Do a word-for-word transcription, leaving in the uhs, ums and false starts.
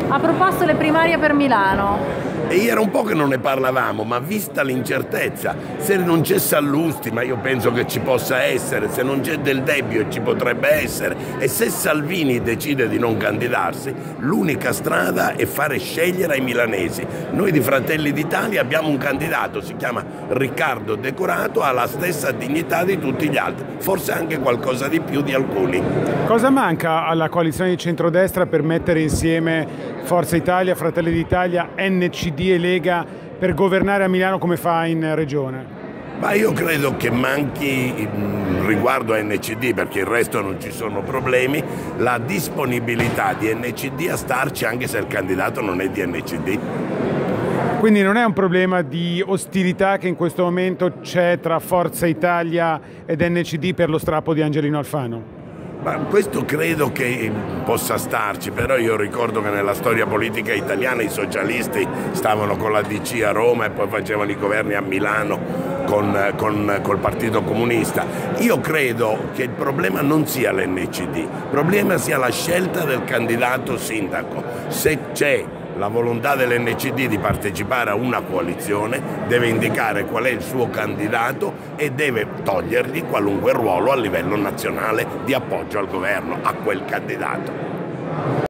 ha proposto le primarie per Milano. E era un po' che non ne parlavamo, ma vista l'incertezza, se non c'è Sallusti, ma io penso che ci possa essere, se non c'è Del Debbio ci potrebbe essere, e se Salvini decide di non candidarsi, l'unica strada è fare scegliere ai milanesi. Noi di Fratelli d'Italia abbiamo un candidato, si chiama Riccardo Decorato, ha la stessa dignità di tutti gli altri, forse anche qualcosa di più di alcuni. Cosa manca alla coalizione di centrodestra per mettere insieme Forza Italia, Fratelli d'Italia, N C D e Lega per governare a Milano come fa in regione? Ma io credo che manchi, riguardo a N C D, perché il resto non ci sono problemi, la disponibilità di N C D a starci anche se il candidato non è di N C D. Quindi non è un problema di ostilità che in questo momento c'è tra Forza Italia ed N C D per lo strappo di Angelino Alfano? Ma questo credo che possa starci, però io ricordo che nella storia politica italiana i socialisti stavano con la D C a Roma e poi facevano i governi a Milano con, con, col Partito Comunista. Io credo che il problema non sia l'N C D, il problema sia la scelta del candidato sindaco. Se c'è la volontà dell'N C D di partecipare a una coalizione, deve indicare qual è il suo candidato e deve togliergli qualunque ruolo a livello nazionale di appoggio al governo, a quel candidato.